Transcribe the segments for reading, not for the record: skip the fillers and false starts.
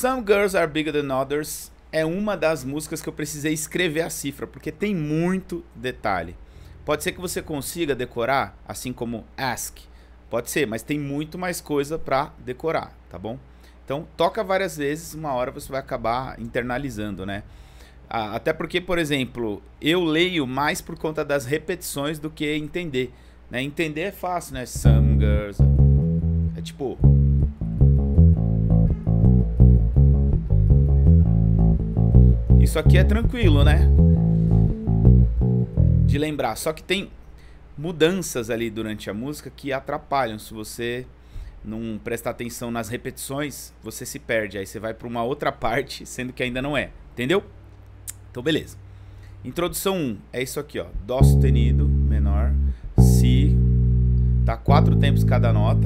Some Girls Are Bigger Than Others é uma das músicas que eu precisei escrever a cifra, porque tem muito detalhe. Pode ser que você consiga decorar, assim como Ask. Pode ser, mas tem muito mais coisa pra decorar, tá bom? Então, toca várias vezes, uma hora você vai acabar internalizando, né? Até porque, por exemplo, eu leio mais por conta das repetições do que entender, né? Entender é fácil, né? Some girls... É tipo... Isso aqui é tranquilo, né? De lembrar. Só que tem mudanças ali durante a música que atrapalham. Se você não prestar atenção nas repetições, você se perde. Aí você vai para uma outra parte, sendo que ainda não é. Entendeu? Então, beleza. Introdução 1 é isso aqui, ó. Dó sustenido menor, Si. Tá 4 tempos cada nota.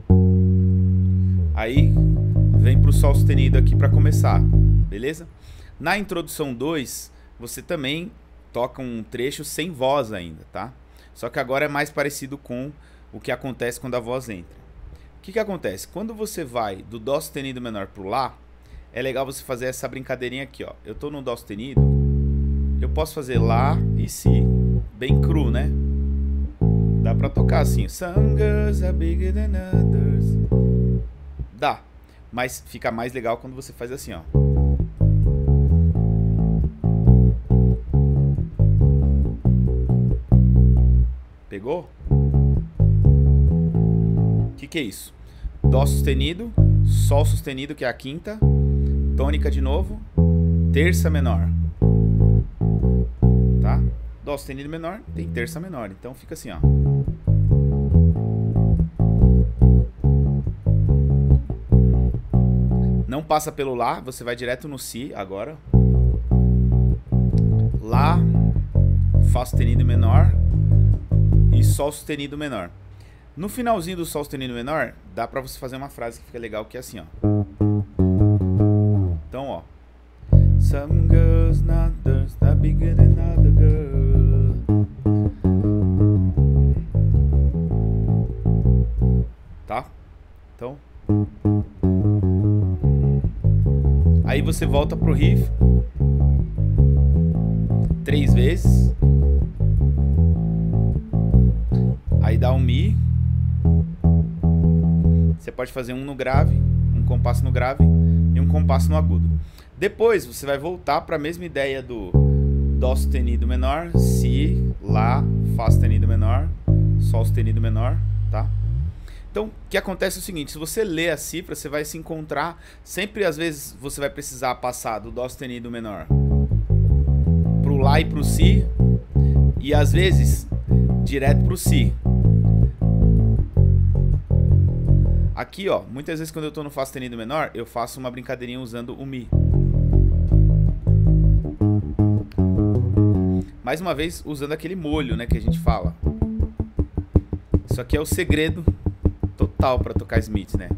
Aí vem pro Sol sustenido aqui para começar. Beleza? Na introdução 2, você também toca um trecho sem voz ainda, tá? Só que agora é mais parecido com o que acontece quando a voz entra. O que acontece? Quando você vai do Dó sustenido menor pro Lá, é legal você fazer essa brincadeirinha aqui, ó. Eu tô no Dó sustenido, eu posso fazer Lá e Si, bem cru, né? Dá pra tocar assim, Some girls are bigger than others. Dá, mas fica mais legal quando você faz assim, ó. Pegou? O que é isso? Dó sustenido, Sol sustenido, que é a quinta, tônica de novo, terça menor. Tá? Dó sustenido menor, tem terça menor. Então fica assim, ó. Não passa pelo Lá, você vai direto no Si agora. Lá, Fá sustenido menor e Sol sustenido menor. No finalzinho do Sol sustenido menor, dá pra você fazer uma frase que fica legal, que é assim, ó. Então, ó. Some girls not others, not bigger than other girls. Tá? Então. Aí você volta pro riff 3 vezes. Aí dá um Mi. Você pode fazer um no grave, um compasso no grave e um compasso no agudo. Depois você vai voltar para a mesma ideia do Dó sustenido menor, Si, Lá, Fá sustenido menor, Sol sustenido menor, tá? Então, o que acontece é o seguinte, se você lê a cifra, você vai se encontrar, sempre às vezes você vai precisar passar do Dó sustenido menor pro Lá e pro Si, e às vezes direto pro Si. Aqui, ó, muitas vezes quando eu tô no Fá sustenido menor, eu faço uma brincadeirinha usando o Mi. Mais uma vez, usando aquele molho, né, que a gente fala. Isso aqui é o segredo total para tocar Smith, né?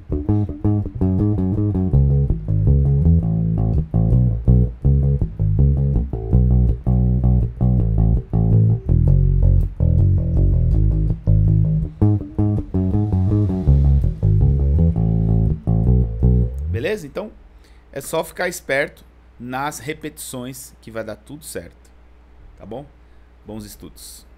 Beleza? Então, é só ficar esperto nas repetições que vai dar tudo certo. Tá bom? Bons estudos.